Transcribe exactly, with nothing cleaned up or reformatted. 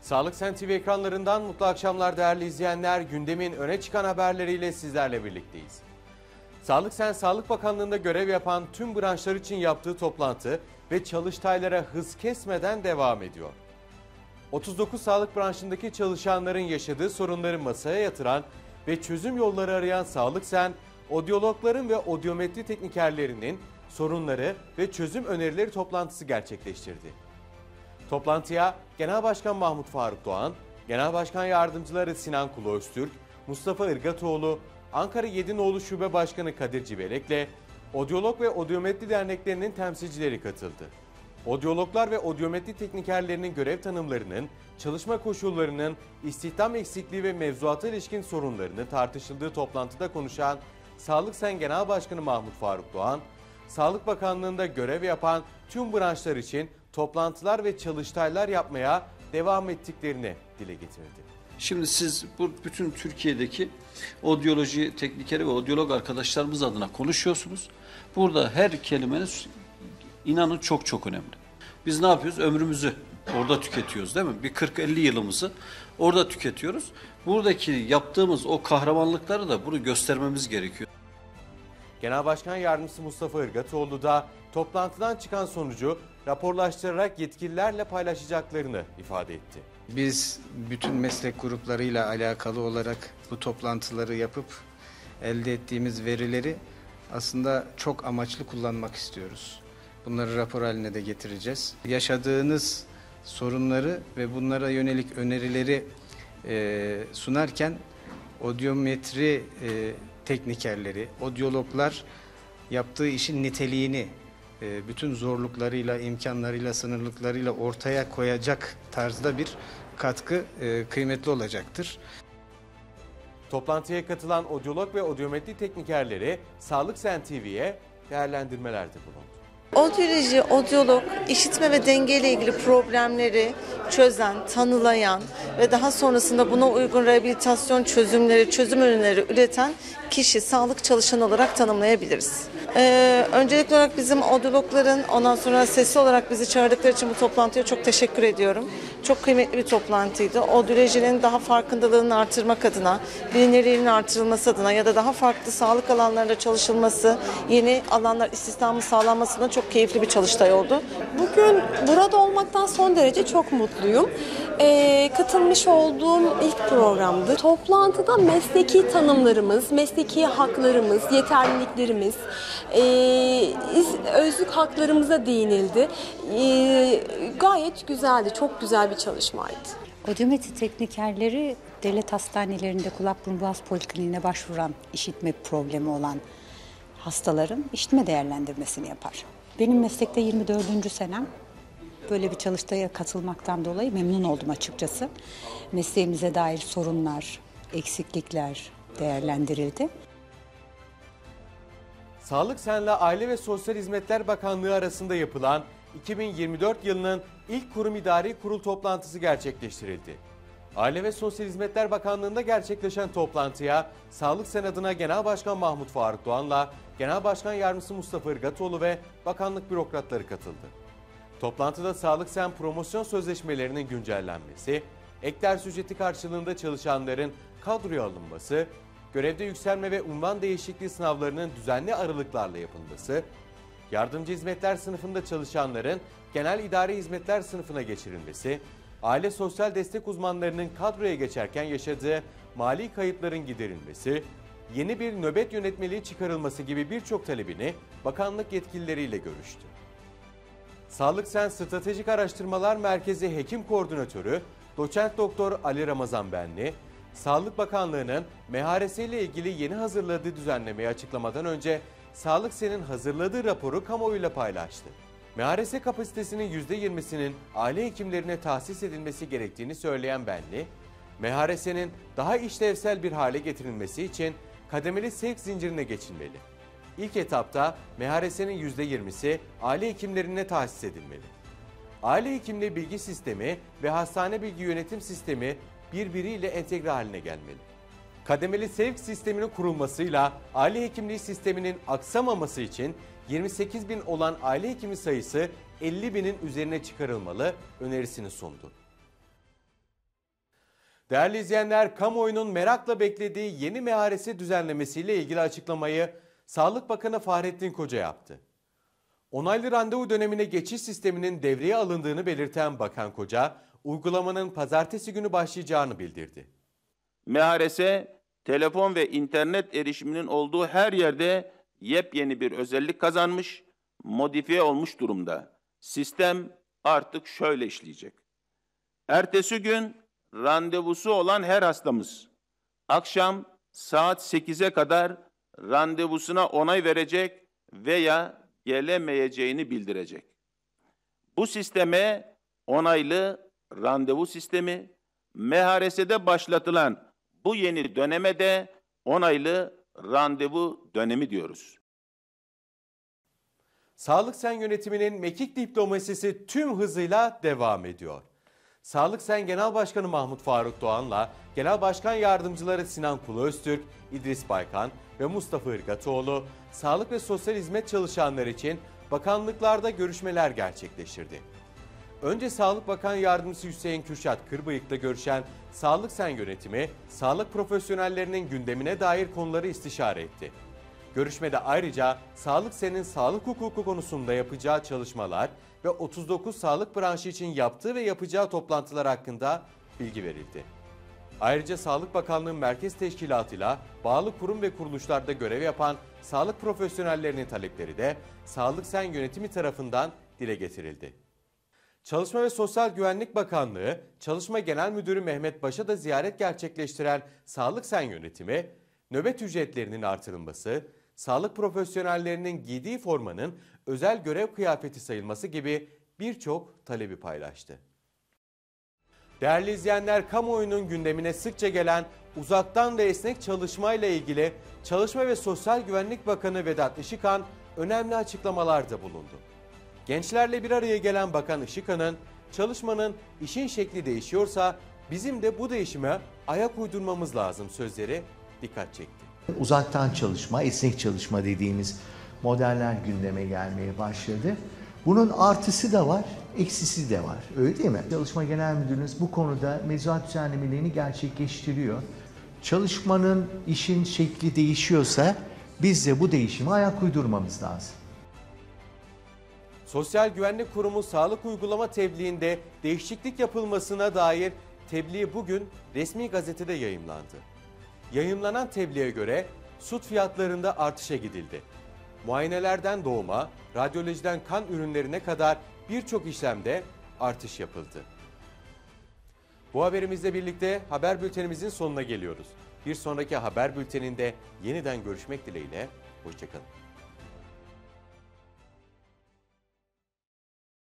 Sağlık Sen T V ekranlarından mutlu akşamlar değerli izleyenler. Gündemin öne çıkan haberleriyle sizlerle birlikteyiz. Sağlık Sen, Sağlık Bakanlığı'nda görev yapan tüm branşlar için yaptığı toplantı ve çalıştaylara hız kesmeden devam ediyor. otuz dokuz sağlık branşındaki çalışanların yaşadığı sorunları masaya yatıran ve çözüm yolları arayan Sağlık Sen, odyologların ve odyometri teknikerlerinin sorunları ve çözüm önerileri toplantısı gerçekleştirdi. Toplantıya Genel Başkan Mahmut Faruk Doğan, Genel Başkan Yardımcıları Sinan Kulu Öztürk, Mustafa Irgatoğlu, Ankara Yedinoğlu Şube Başkanı Kadir Cibelek'le odyolog ve odyometri derneklerinin temsilcileri katıldı. Odyologlar ve odyometri teknikerlerinin görev tanımlarının, çalışma koşullarının, istihdam eksikliği ve mevzuata ilişkin sorunlarını tartışıldığı toplantıda konuşan Sağlık Sen Genel Başkanı Mahmut Faruk Doğan, Sağlık Bakanlığı'nda görev yapan tüm branşlar için toplantılar ve çalıştaylar yapmaya devam ettiklerini dile getirdi. Şimdi siz bu bütün Türkiye'deki odyoloji teknikeri ve odyolog arkadaşlarımız adına konuşuyorsunuz. Burada her kelimeniz inanın çok çok önemli. Biz ne yapıyoruz? Ömrümüzü orada tüketiyoruz değil mi? Bir kırk elli yılımızı orada tüketiyoruz. Buradaki yaptığımız o kahramanlıkları da bunu göstermemiz gerekiyor. Genel Başkan Yardımcısı Mustafa Irgatoğlu da toplantıdan çıkan sonucu raporlaştırarak yetkililerle paylaşacaklarını ifade etti. Biz bütün meslek gruplarıyla alakalı olarak bu toplantıları yapıp elde ettiğimiz verileri aslında çok amaçlı kullanmak istiyoruz. Bunları rapor haline de getireceğiz. Yaşadığınız sorunları ve bunlara yönelik önerileri e, sunarken odyometri e, teknikerleri, odyologlar yaptığı işin niteliğini bütün zorluklarıyla, imkanlarıyla, sınırlıklarıyla ortaya koyacak tarzda bir katkı kıymetli olacaktır. Toplantıya katılan odyolog ve odyometri teknikerleri Sağlık Sen T V'ye değerlendirmelerde bulundu. Odyoloji, odyolog, işitme ve dengeyle ilgili problemleri çözen, tanılayan ve daha sonrasında buna uygun rehabilitasyon çözümleri, çözüm ürünleri üreten kişi, sağlık çalışanı olarak tanımlayabiliriz. Ee, öncelikli olarak bizim odyologların ondan sonra sesli olarak bizi çağırdıkları için bu toplantıya çok teşekkür ediyorum. Çok kıymetli bir toplantıydı. Odyolojinin daha farkındalığını artırmak adına, bilinirliğinin artırılması adına ya da daha farklı sağlık alanlarında çalışılması, yeni alanlar istihdamı sağlanmasına çok keyifli bir çalıştay oldu. Bugün burada olmaktan son derece çok mutluyum. Ee, katılmış olduğum ilk programdı. Toplantıda mesleki tanımlarımız, mesleki haklarımız, yeterliliklerimiz, e, özlük haklarımıza değinildi. E, gayet güzeldi, çok güzel bir çalışmaydı. Odyometri teknikerleri devlet hastanelerinde kulak burun boğaz polikliniğine başvuran işitme problemi olan hastaların işitme değerlendirmesini yapar. Benim meslekte yirmi dördüncü senem. Böyle bir çalıştaya katılmaktan dolayı memnun oldum açıkçası. Mesleğimize dair sorunlar, eksiklikler değerlendirildi. Sağlık Sen'le Aile ve Sosyal Hizmetler Bakanlığı arasında yapılan iki bin yirmi dört yılının ilk kurum idari kurul toplantısı gerçekleştirildi. Aile ve Sosyal Hizmetler Bakanlığı'nda gerçekleşen toplantıya Sağlık Sen adına Genel Başkan Mahmut Faruk Doğan'la Genel Başkan Yardımcısı Mustafa Irgatoğlu ve bakanlık bürokratları katıldı. Toplantıda Sağlık Sen promosyon sözleşmelerinin güncellenmesi, ek ders ücreti karşılığında çalışanların kadroya alınması, görevde yükselme ve unvan değişikliği sınavlarının düzenli aralıklarla yapılması, yardımcı hizmetler sınıfında çalışanların genel idari hizmetler sınıfına geçirilmesi, aile sosyal destek uzmanlarının kadroya geçerken yaşadığı mali kayıpların giderilmesi, yeni bir nöbet yönetmeliği çıkarılması gibi birçok talebini bakanlık yetkilileriyle görüştü. Sağlık Sen Stratejik Araştırmalar Merkezi Hekim Koordinatörü Doçent Doktor Ali Ramazan Benli, Sağlık Bakanlığı'nın M H R S ile ilgili yeni hazırladığı düzenlemeyi açıklamadan önce Sağlık Sen'in hazırladığı raporu kamuoyuyla paylaştı. M H R S kapasitesinin yüzde yirmisinin aile hekimlerine tahsis edilmesi gerektiğini söyleyen Benli, M H R S'nin daha işlevsel bir hale getirilmesi için kademeli sevk zincirine geçilmeli. İlk etapta M H R S'nin yüzde yirmisi aile hekimlerine tahsis edilmeli. Aile hekimliği bilgi sistemi ve hastane bilgi yönetim sistemi birbiriyle entegre haline gelmeli. Kademeli sevk sisteminin kurulmasıyla aile hekimliği sisteminin aksamaması için yirmi sekiz bin olan aile hekimi sayısı elli binin üzerine çıkarılmalı önerisini sundu. Değerli izleyenler, kamuoyunun merakla beklediği yeni M H R S düzenlemesiyle ilgili açıklamayı Sağlık Bakanı Fahrettin Koca yaptı. Onaylı randevu dönemine geçiş sisteminin devreye alındığını belirten Bakan Koca, uygulamanın pazartesi günü başlayacağını bildirdi. M H R S, telefon ve internet erişiminin olduğu her yerde yepyeni bir özellik kazanmış, modifiye olmuş durumda. Sistem artık şöyle işleyecek. Ertesi gün randevusu olan her hastamız, akşam saat sekize kadar randevusuna onay verecek veya gelemeyeceğini bildirecek. Bu sisteme onaylı randevu sistemi, M H R S'de başlatılan bu yeni döneme de onaylı randevu dönemi diyoruz. Sağlık Sen yönetiminin mekik diplomasisi tüm hızıyla devam ediyor. Sağlık Sen Genel Başkanı Mahmut Faruk Doğan'la Genel Başkan Yardımcıları Sinan Kulu Öztürk, İdris Baykan ve Mustafa Irgatoğlu, sağlık ve sosyal hizmet çalışanları için bakanlıklarda görüşmeler gerçekleştirdi. Önce Sağlık Bakan Yardımcısı Hüseyin Kürşat Kırbıyık'la görüşen Sağlık Sen yönetimi, sağlık profesyonellerinin gündemine dair konuları istişare etti. Görüşmede ayrıca Sağlık Sen'in sağlık hukuku konusunda yapacağı çalışmalar ve otuz dokuz sağlık branşı için yaptığı ve yapacağı toplantılar hakkında bilgi verildi. Ayrıca Sağlık Bakanlığı Merkez Teşkilatı'yla bağlı kurum ve kuruluşlarda görev yapan sağlık profesyonellerinin talepleri de Sağlık Sen yönetimi tarafından dile getirildi. Çalışma ve Sosyal Güvenlik Bakanlığı, Çalışma Genel Müdürü Mehmet Baş'a da ziyaret gerçekleştiren Sağlık Sen yönetimi, nöbet ücretlerinin artırılması, sağlık profesyonellerinin giydiği formanın özel görev kıyafeti sayılması gibi birçok talebi paylaştı. Değerli izleyenler, kamuoyunun gündemine sıkça gelen uzaktan ve esnek çalışmayla ilgili Çalışma ve Sosyal Güvenlik Bakanı Vedat Işıkhan önemli açıklamalarda bulundu. Gençlerle bir araya gelen Bakan Işıkhan'ın çalışmanın işin şekli değişiyorsa bizim de bu değişime ayak uydurmamız lazım sözleri dikkat çekti. Uzaktan çalışma, esnek çalışma dediğimiz modeller gündeme gelmeye başladı. Bunun artısı da var, eksisi de var. Öyle değil mi? Çalışma Genel Müdürünüz bu konuda mevzuat düzenlemelerini gerçekleştiriyor. Çalışmanın, işin şekli değişiyorsa biz de bu değişime ayak uydurmamız lazım. Sosyal Güvenlik Kurumu sağlık uygulama tebliğinde değişiklik yapılmasına dair tebliğ bugün resmi gazetede yayımlandı. Yayımlanan tebliğe göre süt fiyatlarında artışa gidildi. Muayenelerden doğuma, radyolojiden kan ürünlerine kadar birçok işlemde artış yapıldı. Bu haberimizle birlikte haber bültenimizin sonuna geliyoruz. Bir sonraki haber bülteninde yeniden görüşmek dileğiyle, hoşça kalın.